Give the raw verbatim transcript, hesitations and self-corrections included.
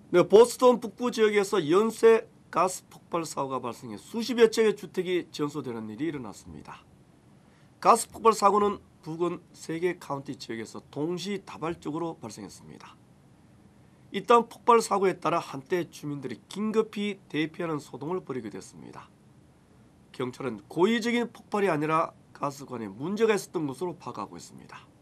네, 보스턴 북부 지역에서 연쇄 가스 폭발 사고가 발생해 수십여 채의 주택이 전소되는 일이 일어났습니다. 가스 폭발 사고는 부근 세 개 카운티 지역에서 동시다발적으로 발생했습니다. 이딴 폭발 사고에 따라 한때 주민들이 긴급히 대피하는 소동을 벌이게 됐습니다. 경찰은 고의적인 폭발이 아니라 가스관에 문제가 있었던 것으로 파악하고 있습니다.